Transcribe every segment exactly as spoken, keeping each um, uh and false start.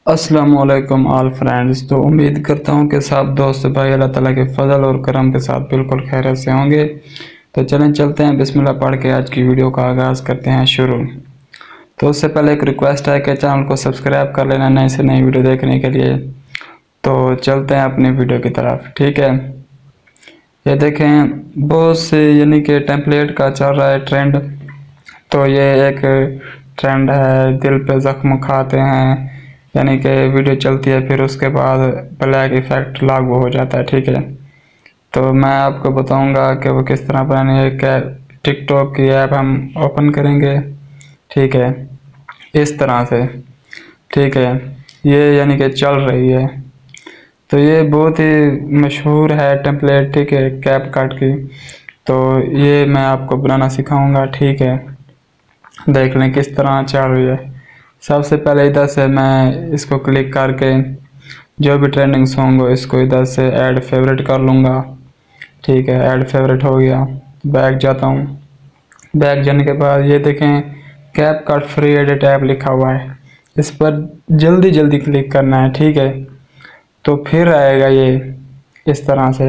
अस्सलामुअलैकुम all friends. तो उम्मीद करता हूँ कि सब दोस्त भाई अल्लाह ताला के फजल और करम के साथ बिल्कुल खैरियत से होंगे। तो चलें चलते हैं, बिस्मिल्लाह पढ़ के आज की वीडियो का आगाज़ करते हैं शुरू। तो उससे पहले एक रिक्वेस्ट है कि चैनल को सब्सक्राइब कर लेना नई से नई वीडियो देखने के लिए। तो चलते हैं अपनी वीडियो की तरफ, ठीक है। ये देखें, बहुत से यानी कि टेम्पलेट का चल रहा है ट्रेंड। तो ये एक ट्रेंड है, दिल पे ज़ख्म खाते हैं, यानी कि वीडियो चलती है फिर उसके बाद ब्लैक इफ़ेक्ट लागू हो जाता है, ठीक है। तो मैं आपको बताऊंगा कि वो किस तरह बनानी है। क्या टिकटॉक की ऐप हम ओपन करेंगे, ठीक है, इस तरह से, ठीक है। ये यानी कि चल रही है। तो ये बहुत ही मशहूर है टेम्पलेट, ठीक है, कैप कट की। तो ये मैं आपको बनाना सिखाऊंगा, ठीक है। देख लें किस तरह चल रही है। सबसे पहले इधर से मैं इसको क्लिक करके जो भी ट्रेंडिंग सॉन्ग हो इसको इधर से ऐड फेवरेट कर लूँगा, ठीक है। ऐड फेवरेट हो गया, बैक जाता हूँ। बैक जाने के बाद ये देखें, CapCut free edit app लिखा हुआ है, इस पर जल्दी जल्दी क्लिक करना है, ठीक है। तो फिर आएगा ये इस तरह से,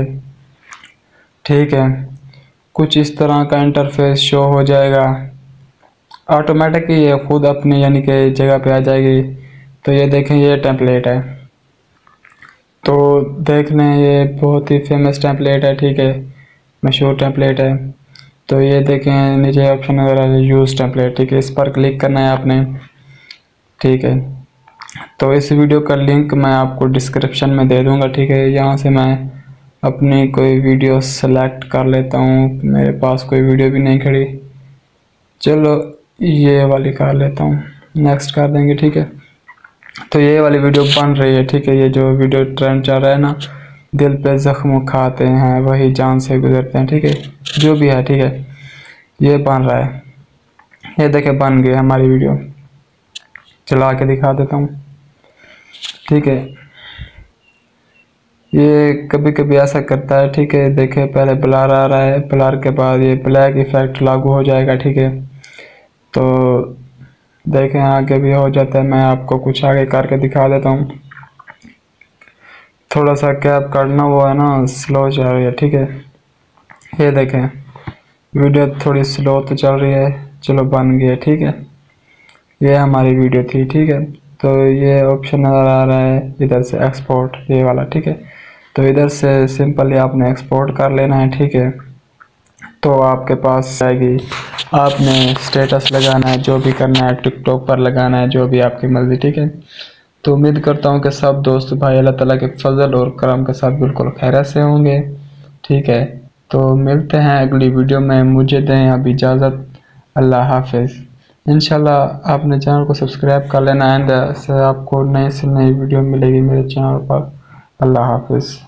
ठीक है। कुछ इस तरह का इंटरफेस शो हो जाएगा। ऑटोमेटिक ही ये खुद अपनी यानी कि जगह पे आ जाएगी। तो ये देखें, ये टेम्पलेट है। तो देख लें, ये बहुत ही फेमस टेम्पलेट है, ठीक है, मशहूर टेम्पलेट है। तो ये देखें नीचे ऑप्शन वगैरह है, यूज़ टेम्पलेट, ठीक है, इस पर क्लिक करना है आपने, ठीक है। तो इस वीडियो का लिंक मैं आपको डिस्क्रिप्शन में दे दूंगा, ठीक है। यहाँ से मैं अपनी कोई वीडियो सेलेक्ट कर लेता हूँ, मेरे पास कोई वीडियो भी नहीं खड़ी। चलो ये वाली कर लेता हूँ, नेक्स्ट कर देंगे, ठीक है। तो ये वाली वीडियो बन रही है, ठीक है। ये जो वीडियो ट्रेंड चल रहा है ना, दिल पे ज़ख्म खाते हैं वही जान से गुजरते हैं, ठीक है, जो भी है, ठीक है। ये बन रहा है, ये देखे बन गई हमारी वीडियो। चला के दिखा देता हूँ, ठीक है। ये कभी कभी ऐसा करता है, ठीक है। देखे पहले ब्लर आ रहा है, ब्लर के बाद ये ब्लैक इफेक्ट लागू हो जाएगा, ठीक है। तो देखें आगे भी हो जाता है, मैं आपको कुछ आगे करके दिखा देता हूँ। थोड़ा सा कैप काटना वो है ना, स्लो चल रही है, ठीक है। ये देखें वीडियो थोड़ी स्लो तो चल रही है, चलो बन गई है, ठीक है। ये हमारी वीडियो थी, ठीक है। तो ये ऑप्शन नज़र आ रहा है इधर से एक्सपोर्ट, ये वाला, ठीक है। तो इधर से सिंपली आपने एक्सपोर्ट कर लेना है, ठीक है। तो आपके पास आएगी, आपने स्टेटस लगाना है, जो भी करना है, टिकटॉक पर लगाना है, जो भी आपकी मर्ज़ी, ठीक है। तो उम्मीद करता हूँ कि सब दोस्त भाई अल्लाह ताला के फजल और करम के साथ बिल्कुल खैरियत से होंगे, ठीक है। तो मिलते हैं अगली वीडियो में, मुझे दें अब इजाज़त, अल्लाह हाफिज़। इंशाल्लाह आपने चैनल को सब्सक्राइब कर लेना, एंड से आपको नई से नई वीडियो मिलेगी मेरे चैनल पर। अल्लाह हाफिज़।